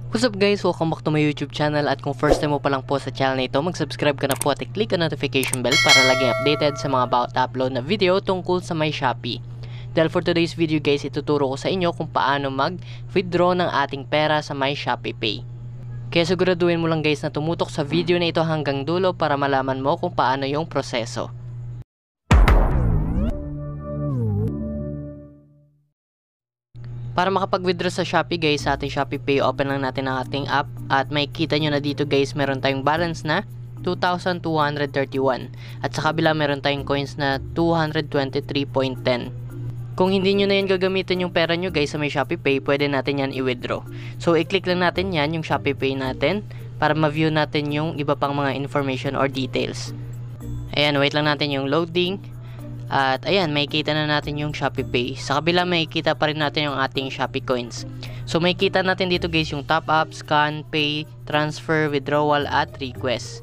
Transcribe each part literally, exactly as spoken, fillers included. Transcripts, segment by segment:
What's up guys? Welcome back to my YouTube channel at kung first time mo pa lang po sa channel na ito, mag-subscribe ka na po at i-click ang notification bell para laging updated sa mga about upload na video tungkol sa my Shopee. Dahil for today's video guys, ituturo ko sa inyo kung paano mag-withdraw ng ating pera sa my Shopee Pay. Kaya siguraduhin mo lang guys na tumutok sa video na ito hanggang dulo para malaman mo kung paano yung proseso. Para makapag-withdraw sa Shopee guys, sa ating Shopee Pay, open lang natin ang ating app at makikita nyo na dito guys, meron tayong balance na two thousand two hundred thirty-one at sa kabila meron tayong coins na two hundred twenty-three point one zero. Kung hindi nyo na yan gagamitin yung pera nyo guys sa may Shopee Pay, pwede natin yan i-withdraw. So i-click lang natin yan, yung Shopee Pay natin, para ma-view natin yung iba pang mga information or details. Ayan, wait lang natin yung loading. At ayan, makikita na natin yung Shopee Pay. Sa kabila makikita pa rin natin yung ating Shopee Coins. So makikita natin dito guys yung top up, scan, pay, transfer, withdrawal at request.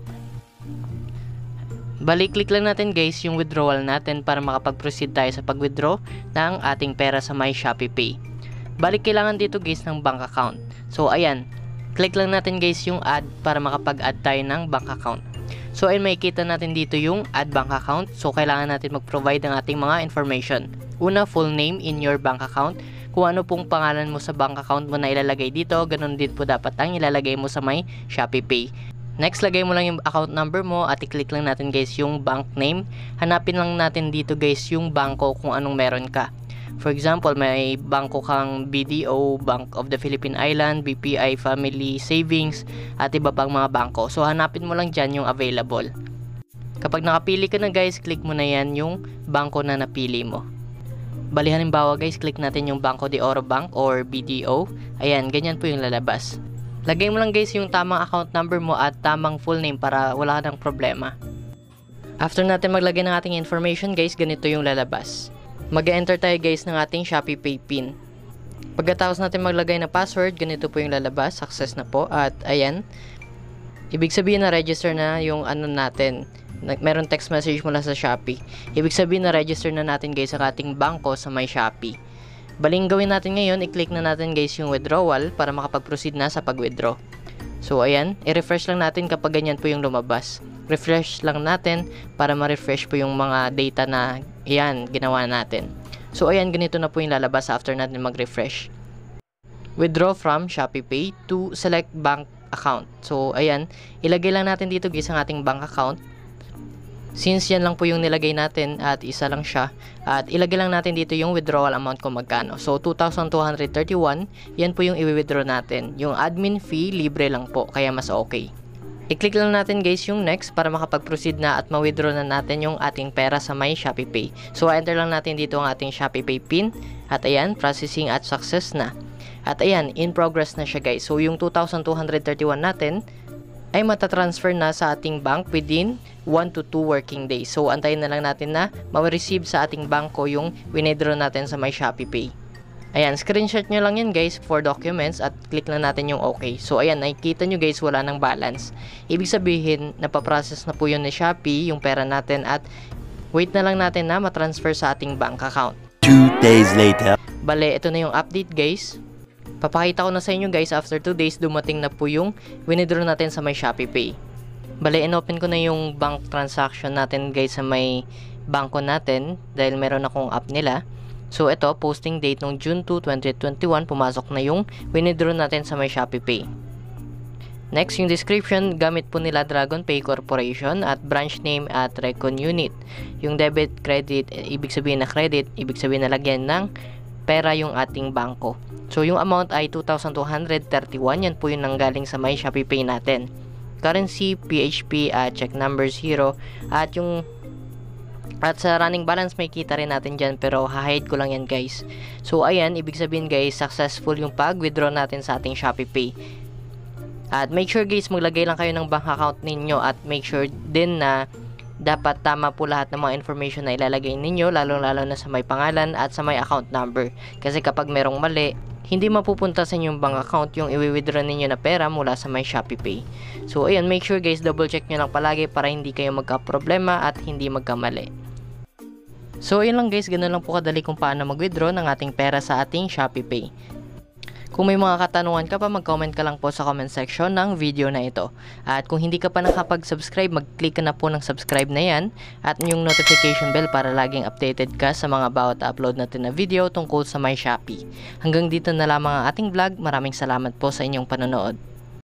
Balik click lang natin guys yung withdrawal natin para makapag-proceed tayo sa pag-withdraw ng ating pera sa my Shopee Pay. Balik kailangan dito guys ng bank account. So ayan, click lang natin guys yung add para makapag-add tayo ng bank account. So ayun, makikita natin dito yung add bank account. So kailangan natin mag-provide ng ating mga information. Una, full name in your bank account. Kung ano pong pangalan mo sa bank account mo na ilalagay dito, ganun din po dapat ang ilalagay mo sa may Shopee Pay. Next, lagay mo lang yung account number mo at i-click lang natin guys yung bank name. Hanapin lang natin dito guys yung bangko kung anong meron ka. For example, may bangko kang B D O, Bank of the Philippine Island, B P I Family Savings, at iba pang mga bangko. So hanapin mo lang dyan yung available. Kapag nakapili ka na guys, click mo na yan yung bangko na napili mo. Bali halimbawa guys, click natin yung Banco de Oro Bank or B D O. Ayan, ganyan po yung lalabas. Lagay mo lang guys yung tamang account number mo at tamang full name para wala ka ng problema. After natin maglagay ng ating information guys, ganito yung lalabas. Mag-enter tayo guys ng ating Shopee Pay PIN. Pagkatapos natin maglagay na password, ganito po yung lalabas, success na po. At ayan, ibig sabihin na register na yung ano natin. Meron text message mula sa Shopee. Ibig sabihin na register na natin guys sa ating bangko sa my Shopee. Baling gawin natin ngayon, i-click na natin guys yung withdrawal para makapag-proceed na sa pag-withdraw. So ayan, i-refresh lang natin kapag ganyan po yung lumabas. Refresh lang natin para ma-refresh po yung mga data na ayan, ginawa natin. So ayan, ganito na po yung lalabas after natin mag-refresh. Withdraw from Shopee Pay to select bank account. So ayan, ilagay lang natin dito guys ang ating bank account. Since yan lang po yung nilagay natin at isa lang siya, at ilagay lang natin dito yung withdrawal amount kung magkano. So two thousand two hundred thirty-one, yan po yung i-withdraw natin. Yung admin fee, libre lang po, kaya mas okay. I-click lang natin guys yung next para makapag-proceed na at ma-withdraw na natin yung ating pera sa my Shopee Pay. So enter lang natin dito ang ating Shopee Pay PIN at ayan, processing at success na. At ayan, in progress na siya guys. So yung two thousand two hundred thirty-one natin ay matatransfer na sa ating bank within one to two working days. So antayin na lang natin na ma-receive sa ating bangko yung withdraw natin sa my Shopee Pay. Ayan, screenshot nyo lang yan guys for documents at click lang natin yung okay. So ayan, nakikita nyo guys wala ng balance. Ibig sabihin, napaprocess na po yun ni Shopee yung pera natin at wait na lang natin na matransfer sa ating bank account. Two days later. Bale, ito na yung update guys. Papakita ko na sa inyo guys, after two days dumating na po yung withdraw natin sa my Shopee Pay. Bale, inopen ko na yung bank transaction natin guys sa may bangko natin dahil meron akong app nila. So ito, posting date ng June two, twenty twenty-one, pumasok na yung withdraw natin sa my Shopee Pay. Next, yung description, gamit po nila Dragon Pay Corporation at branch name at Recon Unit. Yung debit, credit, ibig sabihin na credit, ibig sabihin na lagyan ng pera yung ating bangko. So yung amount ay two thousand two hundred thirty-one, yan po yung nanggaling sa my Shopee Pay natin. Currency, P H P, at check number zero, at yung at sa running balance may kita rin natin dyan, pero ha-hide ko lang yan guys. So ayan, ibig sabihin guys, successful yung pag-withdraw natin sa ating Shopee Pay. At make sure guys, maglagay lang kayo ng bank account ninyo at make sure din na dapat tama po lahat ng mga information na ilalagay ninyo, lalong-lalo na sa may pangalan at sa may account number. Kasi kapag merong mali, hindi mapupunta sa inyong bank account yung i-withdraw ninyo na pera mula sa my Shopee Pay. So ayan, make sure guys, double check nyo lang palagi para hindi kayo magka-problema at hindi magkamali. So ayun lang guys, ganun lang po kadali kung paano mag-withdraw ng ating pera sa ating Shopee Pay. Kung may mga katanungan ka pa, mag-comment ka lang po sa comment section ng video na ito. At kung hindi ka pa nakapag-subscribe, mag-click ka na po ng subscribe na yan at yung notification bell para laging updated ka sa mga bawat upload natin na video tungkol sa My Shopee. Hanggang dito na lamang ang ating vlog. Maraming salamat po sa inyong panonood.